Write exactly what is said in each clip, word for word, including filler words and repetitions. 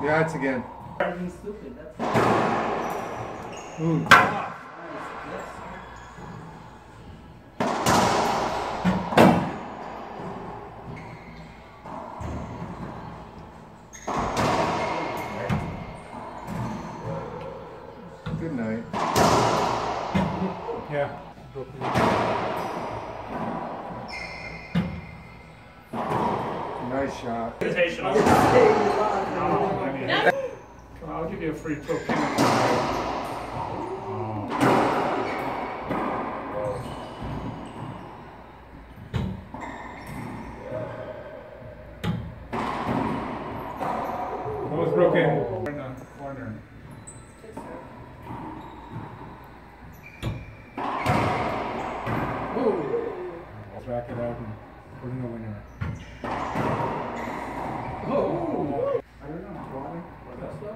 Yeah, it's again. Being stupid, that's Ooh. ah, nice. Good night. Yeah. Nice shot. Invitational. I'll give you a free throw. What was broken? In the corner. Let's rack it out and put in the winner. Oh! I don't know. Juan, what that stuff?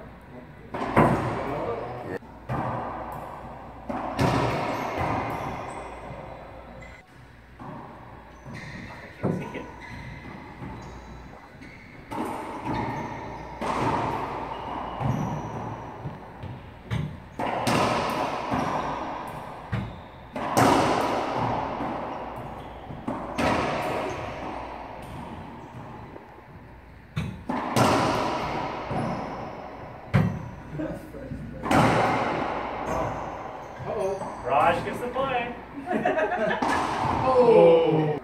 Raj gets the point. Oh!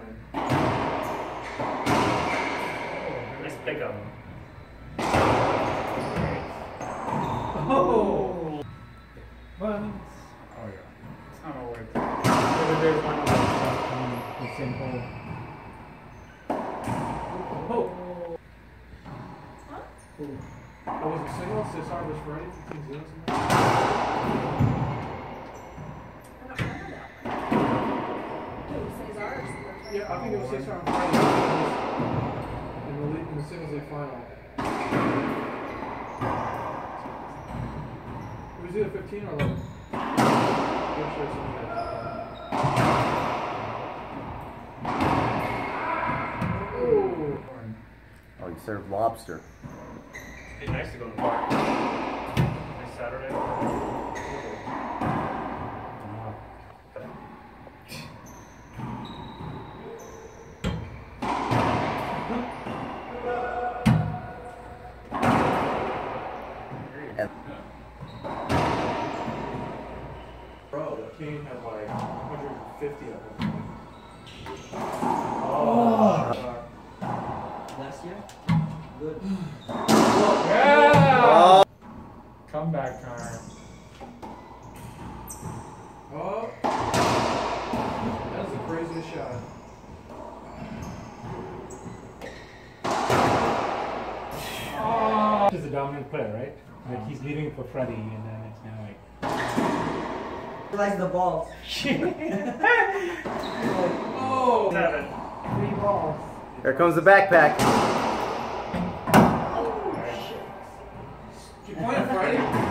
Nice pickup. Oh! Well, oh yeah. It's not always. There's one of those the same hole. Oh! Huh? Oh, was it single? Cesar was Freddy? fifteen zero something? Yeah, I think it was Cesar on Friday in the, in the singles league final. It was either fifteen or eleven. I'm sure it's something like that. Oh, you served lobster. It'd be nice to go to the park. Nice Saturday. Bro, the King had like one hundred fifty of them. Oh! Last year? Good. Yeah! Oh. Comeback time. Oh! That's the craziest shot. Oh. He's a dominant player, right? Like he's leaving for Freddy, and then it's now like. He likes the balls. Oh! Seven. Three balls. Here comes the backpack. You pointed Freddy?